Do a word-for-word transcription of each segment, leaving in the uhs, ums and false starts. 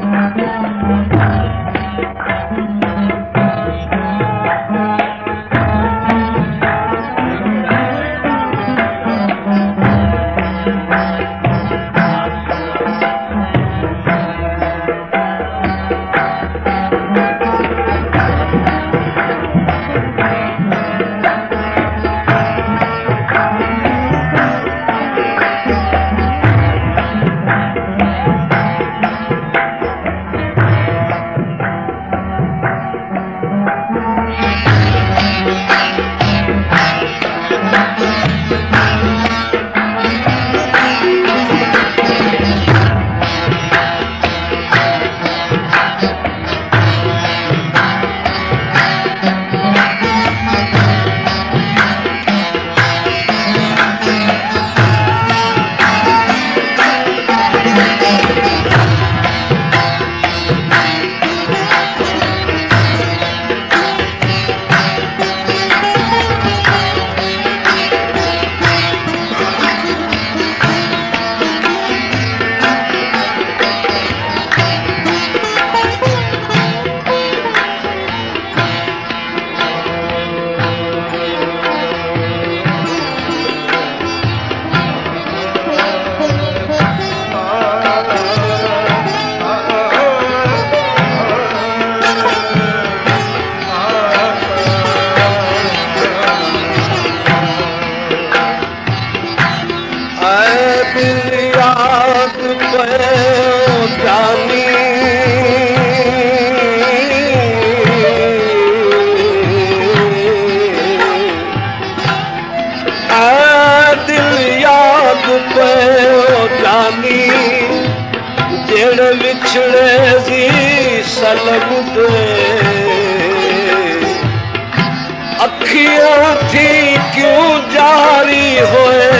अखियां थी क्यों जारी होए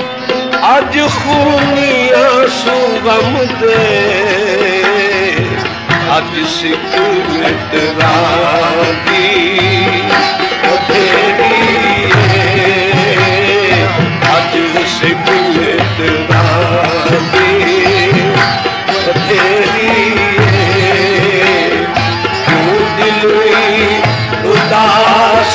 अज खूनिया सुगम दे अज सिख मित्रा दी तेरी अज सिख मित्रा दी तेरी क्यों दिल उदास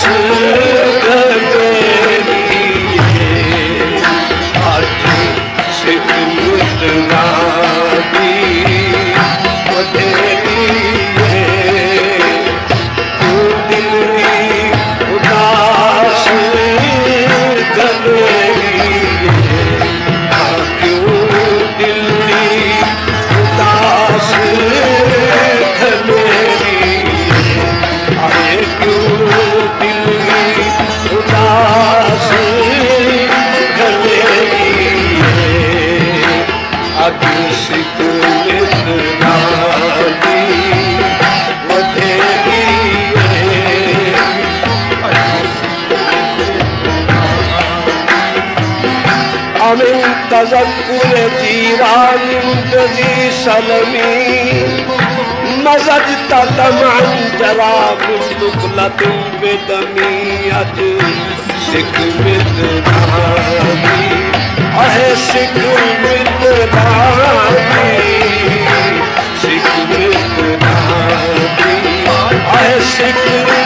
तज़क्कुर जीरान मुंतज़ी सलमी मज़ज तदमन जराब मुक़लतुम बेदमी अज सिख मित्रानी अहे सिख मित्रानी सिख मित्रानी अहे सिख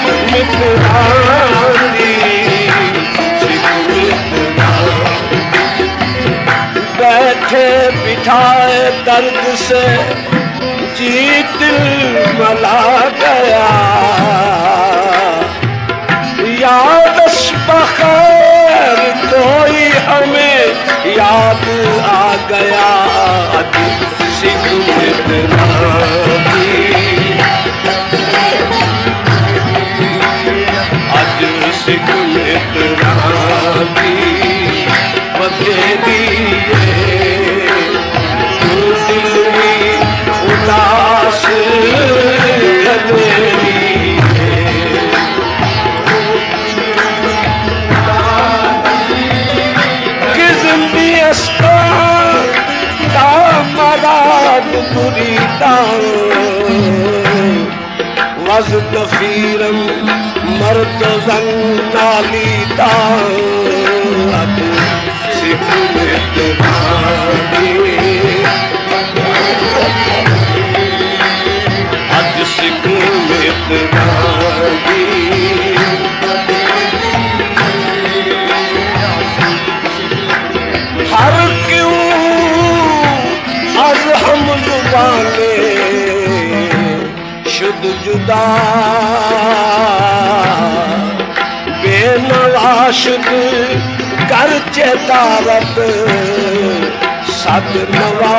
मित्रानी बैठे बिठाए दर्द से जी दिल मला गया याद बखैर कोई हमें याद आ गया अज सिख मित्रानी अज सिख मित्रानी बतेरी उदास किस्मी मराद मुरीदा वज़ तफीरम मर्द नालीदा सिख मित्रानी पाने शुद्ध जुदा बेनवा शुद्ध कर चेतारत सद नवा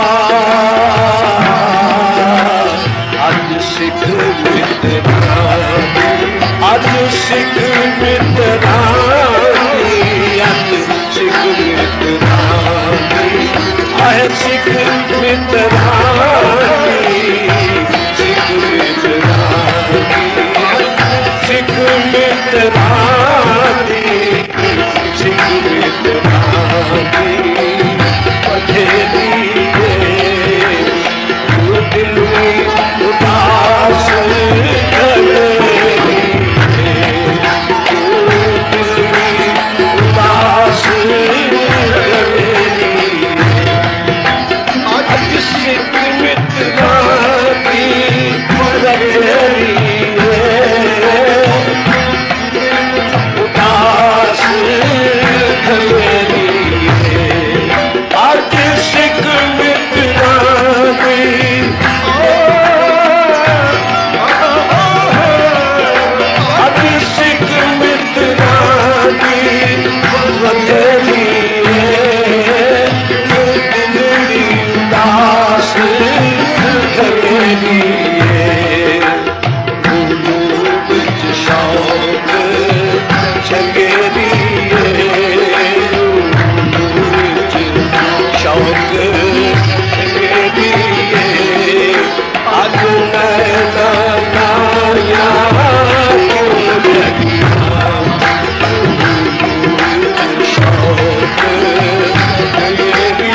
अज सिख मित्रानी अज सिख मित्रानी अज सिख मित्रानी आए सिख मित्रानी सिख मित्रानी सिख मित्रानी सिख मित्रानी पधेरी दिल में उदास उदास सिख मित्रानी पधेरी उदास आज सिख मित्रानी आज सिख मित्रानी बदली उदास बदली शौक चंगेरी शौक चंगेरी अज नैना नाया शौक चंगेरी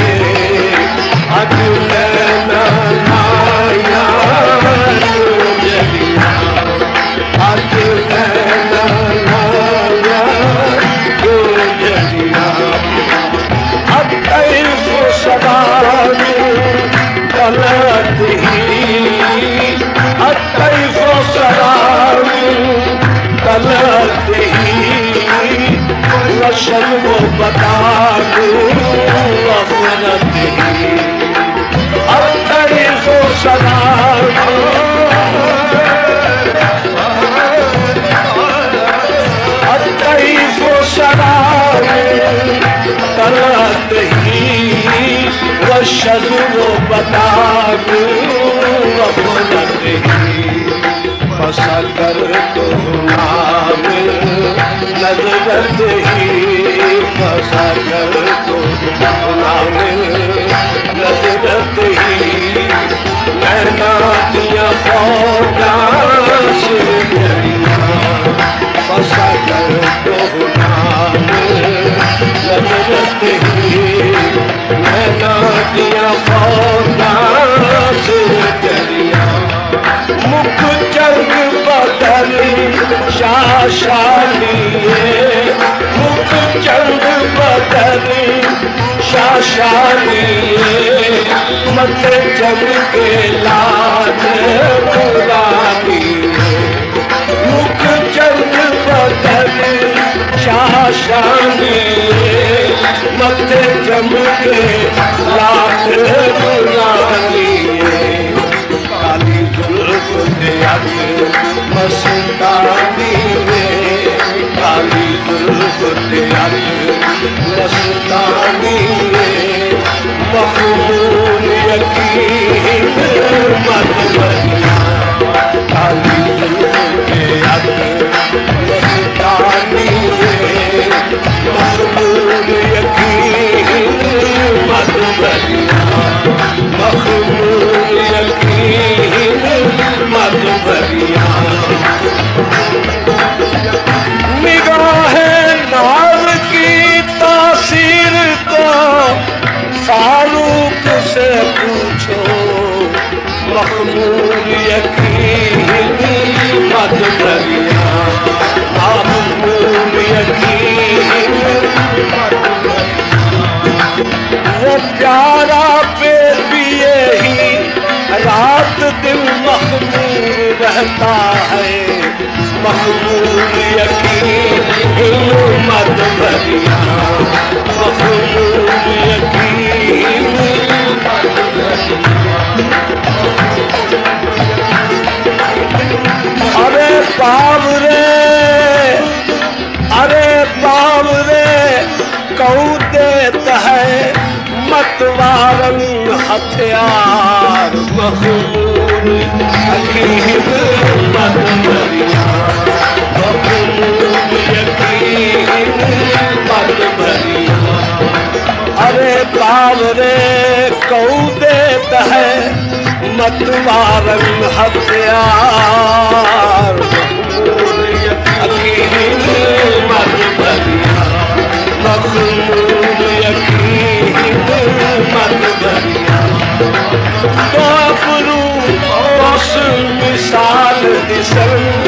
अज नैना नाया अज नैना नाया अतैफ सदानी गलत ही अतैफ सदानी गलत ही रशन वो बता दूरत ही अतैफ सदानी अतैफ सदानी गलत ही वशद वो बता दूरत ही फसा कर तो नाम नजरत ही फसा कर तो नाम नजरत ही नैना दिया फौजा से फसा कर तो नाम नजरत ही नैना दिया फौजा से दरिया मुख चंग बदली शाशाली मुख चंग बदली शाशाली मथे चमके लाज पुरानी मुख चंग बदली शाशाली मथे चमके लाज पुरानी काली जुल्फ दे अग मस्तानी में काली जुल्फ दे अग मस्तानी में मखमूल यकीन मदमनिया काली जुल्फ दे अग मस्तानी में मखमूल यकीन मदमनिया मखमूल यकीन मदमनिया निगाह नाज की तासीर को फारूक से पूछो मखमूल यकीन मदमनिया मखमूल यकीन वो प्यारा पे पिए ही रात दिन मखमूल रहता है मखमूल यकीन मदमनिया मखमूल यकीन मखमूर हकीम मत भरिया मखमूर यकीन मत भरिया। अरे बावरे कऊ देता है मतवारन हथियार यकीन मत भरिया मखमूर यकीन मत भरिया। तो गुरु बस मिसाल दिसन